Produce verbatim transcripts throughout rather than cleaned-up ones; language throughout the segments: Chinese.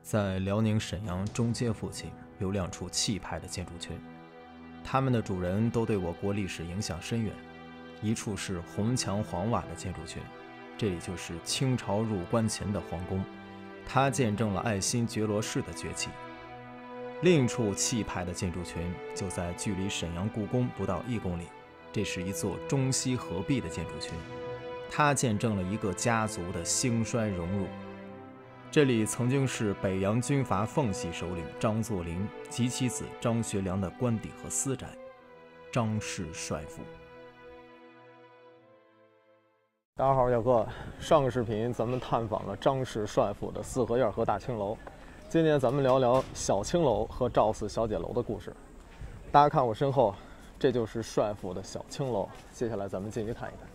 在辽宁沈阳中街附近有两处气派的建筑群，它们的主人都对我国历史影响深远。一处是红墙黄瓦的建筑群，这里就是清朝入关前的皇宫，它见证了爱新觉罗氏的崛起。另一处气派的建筑群就在距离沈阳故宫不到一公里，这是一座中西合璧的建筑群，它见证了一个家族的兴衰荣辱。这里曾经是北洋军阀奉系首领张作霖及其子张学良的官邸和私宅，张氏帅府。 大家好，我是小哥。上个视频咱们探访了张氏帅府的四合院和大青楼，今天咱们聊聊小青楼和赵四小姐楼的故事。大家看我身后，这就是帅府的小青楼。接下来咱们进去看一看。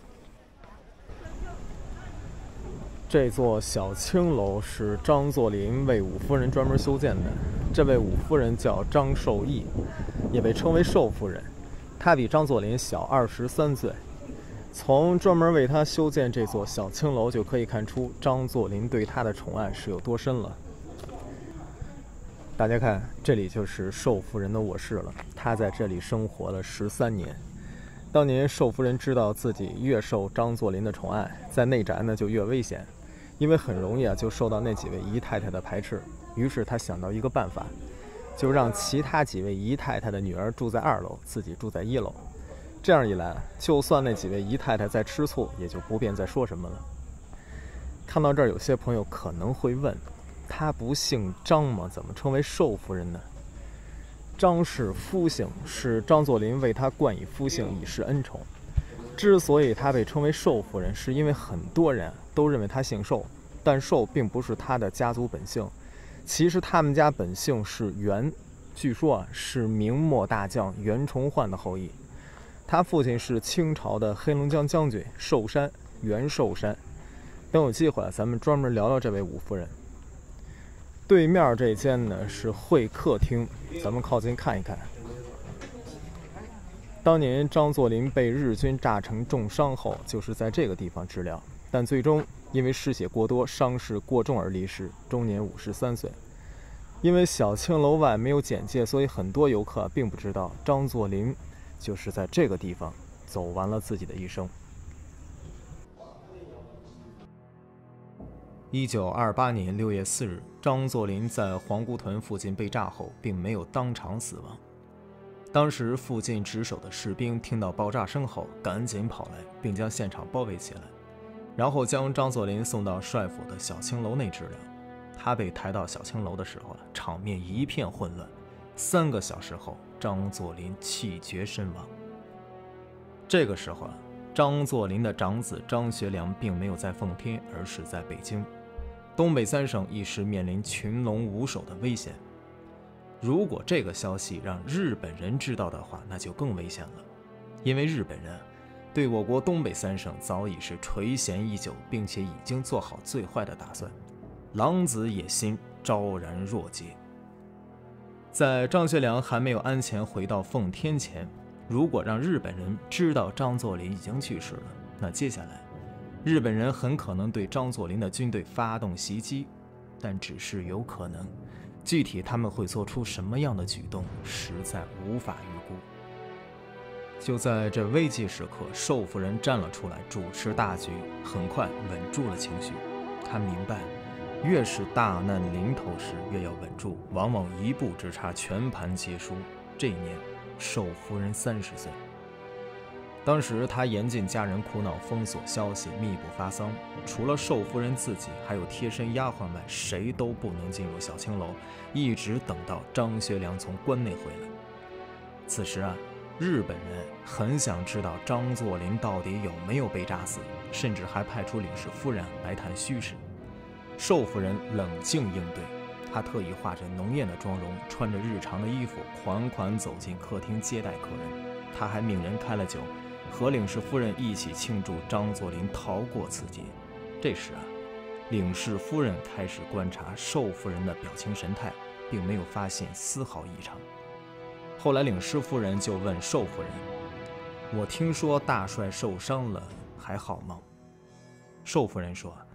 这座小青楼是张作霖为五夫人专门修建的。这位五夫人叫张寿义，也被称为寿夫人。她比张作霖小二十三岁。从专门为她修建这座小青楼就可以看出张作霖对她的宠爱是有多深了。大家看，这里就是寿夫人的卧室了。她在这里生活了十三年。当年寿夫人知道自己越受张作霖的宠爱，在内宅呢就越危险，因为很容易啊就受到那几位姨太太的排斥。于是她想到一个办法，就让其他几位姨太太的女儿住在二楼，自己住在一楼。这样一来，就算那几位姨太太再吃醋，也就不便再说什么了。看到这儿，有些朋友可能会问，她不姓张吗？怎么称为寿夫人呢？张氏夫姓，是张作霖为她冠以夫姓以示恩宠。之所以她被称为寿夫人，是因为很多人都认为她姓寿，但寿并不是她的家族本姓。其实他们家本姓是袁，据说啊是明末大将袁崇焕的后裔。他父亲是清朝的黑龙江将军寿山，袁寿山。等有机会咱们专门聊聊这位五夫人。对面这间呢是会客厅，咱们靠近看一看。当年张作霖被日军炸成重伤后，就是在这个地方治疗，但最终因为失血过多，伤势过重而离世，终年五十三岁。因为小青楼外没有简介，所以很多游客并不知道张作霖就是在这个地方走完了自己的一生。 一九二八年六月四日，张作霖在皇姑屯附近被炸后，并没有当场死亡。当时附近值守的士兵听到爆炸声后，赶紧跑来，并将现场包围起来，然后将张作霖送到帅府的小青楼内治疗。他被抬到小青楼的时候，场面一片混乱。三个小时后，张作霖气绝身亡。这个时候啊，张作霖的长子张学良并没有在奉天，而是在北京。东北三省一时面临群龙无首的危险。如果这个消息让日本人知道的话，那就更危险了，因为日本人对我国东北三省早已是垂涎已久，并且已经做好最坏的打算，狼子野心昭然若揭。在张学良还没有安全回到奉天前，如果让日本人知道张作霖已经去世了，那接下来日本人很可能对张作霖的军队发动袭击，但只是有可能，具体他们会做出什么样的举动，实在无法预估。就在这危急时刻，寿夫人站了出来，主持大局，很快稳住了情绪。她明白，越是大难临头时，越要稳住，往往一步之差，全盘皆输。这一年，寿夫人三十岁。当时她严禁家人苦恼，封锁消息，密不发丧。除了寿夫人自己，还有贴身丫鬟外，谁都不能进入小青楼，一直等到张学良从关内回来。此时啊，日本人很想知道张作霖到底有没有被炸死，甚至还派出领事夫人来谈虚实。寿夫人冷静应对，她特意化着浓艳的妆容，穿着日常的衣服，款款走进客厅接待客人。她还命人开了酒，和领事夫人一起庆祝张作霖逃过此劫。这时啊，领事夫人开始观察寿夫人的表情神态，并没有发现丝毫异常。后来领事夫人就问寿夫人：“我听说大帅受伤了，还好吗？”寿夫人说：“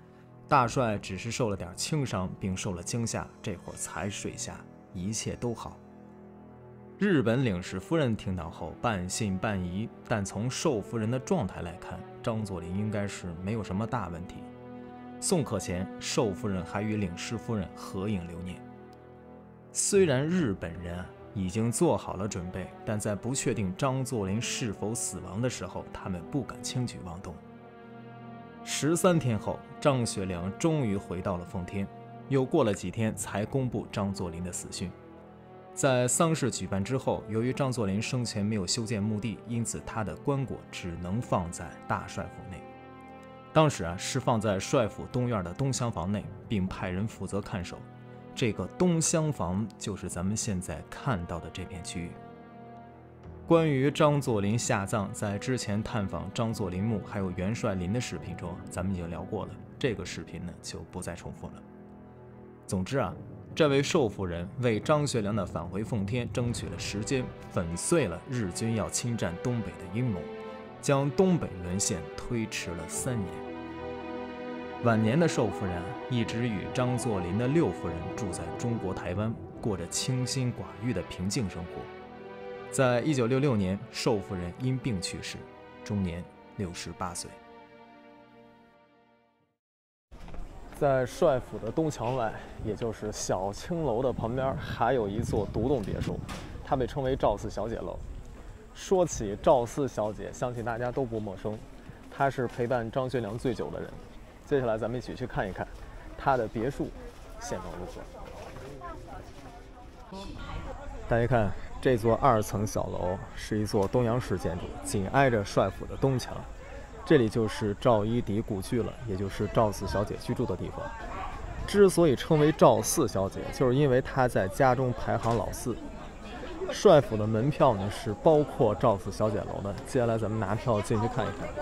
大帅只是受了点轻伤，并受了惊吓，这会儿才睡下，一切都好。日本领事夫人听到后半信半疑，但从寿夫人的状态来看，张作霖应该是没有什么大问题。送客前，寿夫人还与领事夫人合影留念。虽然日本人已经做好了准备，但在不确定张作霖是否死亡的时候，他们不敢轻举妄动。十三天后，张学良终于回到了奉天，又过了几天才公布张作霖的死讯。在丧事举办之后，由于张作霖生前没有修建墓地，因此他的棺椁只能放在大帅府内。当时啊，是放在帅府东院的东厢房内，并派人负责看守。这个东厢房就是咱们现在看到的这片区域。关于张作霖下葬，在之前探访张作霖墓还有元帅陵的视频中，咱们已经聊过了，这个视频呢就不再重复了。总之啊，这位寿夫人为张学良的返回奉天争取了时间，粉碎了日军要侵占东北的阴谋，将东北沦陷推迟了三年。晚年的寿夫人一直与张作霖的六夫人住在中国台湾，过着清心寡欲的平静生活。在一九六六年，寿夫人因病去世，终年六十八岁。 在帅府的东墙外，也就是小青楼的旁边，还有一座独栋别墅，它被称为赵四小姐楼。说起赵四小姐，相信大家都不陌生，她是陪伴张学良最久的人。接下来咱们一起去看一看她的别墅现状如何。大家看，这座二层小楼是一座东洋式建筑，紧挨着帅府的东墙。这里就是赵一荻故居了，也就是赵四小姐居住的地方。之所以称为赵四小姐，就是因为她在家中排行老四。帅府的门票呢是包括赵四小姐楼的。接下来咱们拿票进去看一看。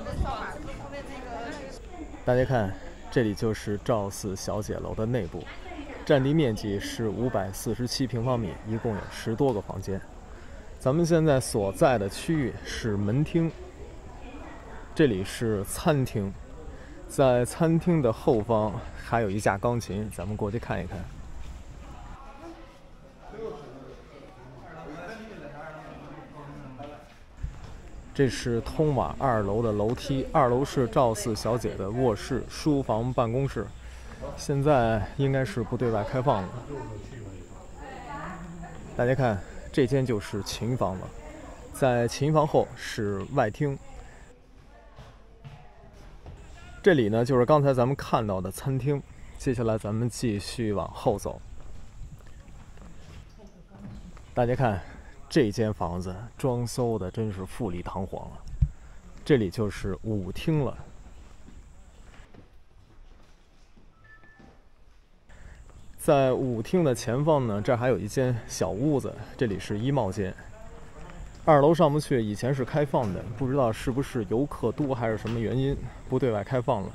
大家看，这里就是赵四小姐楼的内部，占地面积是五百四十七平方米，一共有十多个房间。咱们现在所在的区域是门厅。这里是餐厅，在餐厅的后方还有一架钢琴，咱们过去看一看。这是通往二楼的楼梯，二楼是赵四小姐的卧室、书房、办公室，现在应该是不对外开放了。大家看，这间就是琴房了，在琴房后是外厅。这里呢，就是刚才咱们看到的餐厅。接下来咱们继续往后走。大家看，这间房子装修的真是富丽堂皇了。这里就是舞厅了。在舞厅的前方呢，这儿还有一间小屋子，这里是衣帽间。二楼上不去，以前是开放的，不知道是不是游客多还是什么原因，不对外开放了。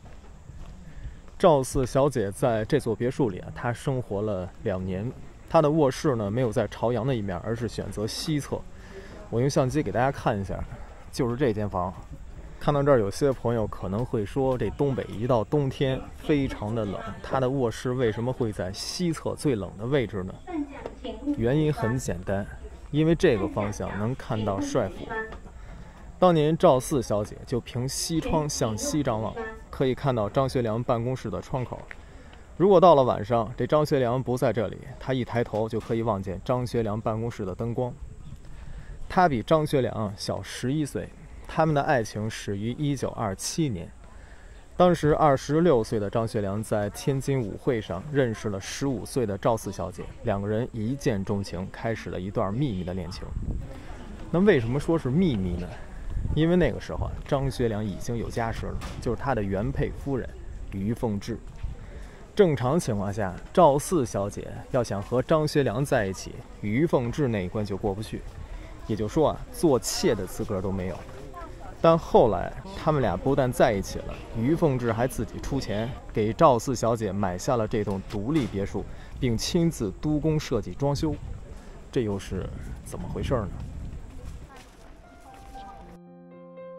赵四小姐在这座别墅里啊，她生活了两年。她的卧室呢，没有在朝阳的一面，而是选择西侧。我用相机给大家看一下，就是这间房。看到这儿，有些朋友可能会说，这东北一到冬天非常的冷，她的卧室为什么会在西侧最冷的位置呢？原因很简单。因为这个方向能看到帅府，当年赵四小姐就凭西窗向西张望，可以看到张学良办公室的窗口。如果到了晚上，这张学良不在这里，他一抬头就可以望见张学良办公室的灯光。他比张学良小十一岁，他们的爱情始于一九二七年。当时二十六岁的张学良在天津舞会上认识了十五岁的赵四小姐，两个人一见钟情，开始了一段秘密的恋情。那为什么说是秘密呢？因为那个时候啊，张学良已经有家室了，就是他的原配夫人于凤至。正常情况下，赵四小姐要想和张学良在一起，于凤至那一关就过不去，也就是说啊，做妾的资格都没有。但后来他们俩不但在一起了，于凤至还自己出钱给赵四小姐买下了这栋独立别墅，并亲自督工设计装修。这又是怎么回事呢？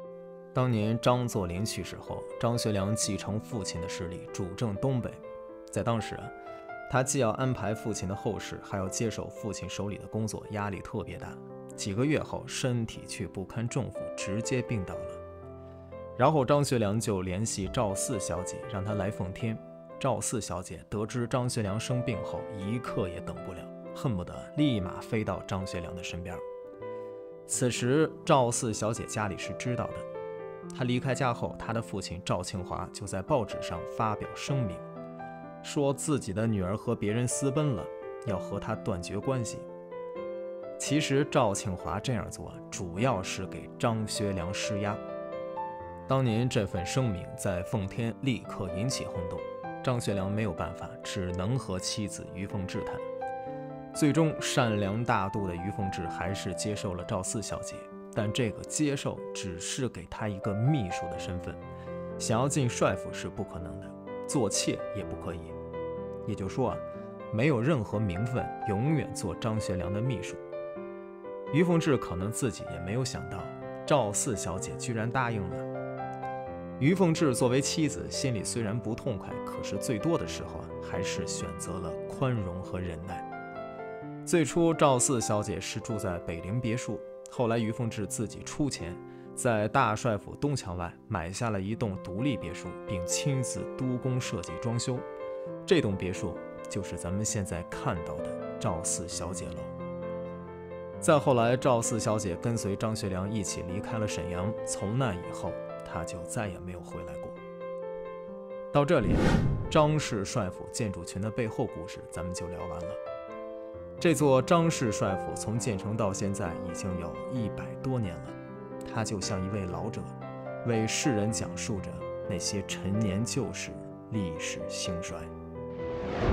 当年张作霖去世后，张学良继承父亲的势力，主政东北。在当时啊，他既要安排父亲的后事，还要接手父亲手里的工作，压力特别大。几个月后，身体却不堪重负，直接病倒了。然后张学良就联系赵四小姐，让她来奉天。赵四小姐得知张学良生病后，一刻也等不了，恨不得立马飞到张学良的身边。此时赵四小姐家里是知道的，她离开家后，她的父亲赵庆华就在报纸上发表声明，说自己的女儿和别人私奔了，要和她断绝关系。其实赵庆华这样做主要是给张学良施压。当年这份声明在奉天立刻引起轰动，张学良没有办法，只能和妻子于凤至谈。最终善良大度的于凤至还是接受了赵四小姐，但这个接受只是给她一个秘书的身份，想要进帅府是不可能的，做妾也不可以。也就是说啊，没有任何名分，永远做张学良的秘书。于凤至可能自己也没有想到，赵四小姐居然答应了。于凤至作为妻子，心里虽然不痛快，可是最多的时候啊，还是选择了宽容和忍耐。最初赵四小姐是住在北陵别墅，后来于凤至自己出钱，在大帅府东墙外买下了一栋独立别墅，并亲自督工设计装修。这栋别墅就是咱们现在看到的赵四小姐楼。再后来，赵四小姐跟随张学良一起离开了沈阳，从那以后，她就再也没有回来过。到这里，张氏帅府建筑群的背后故事咱们就聊完了。这座张氏帅府从建成到现在已经有一百多年了，它就像一位老者，为世人讲述着那些陈年旧事、历史兴衰。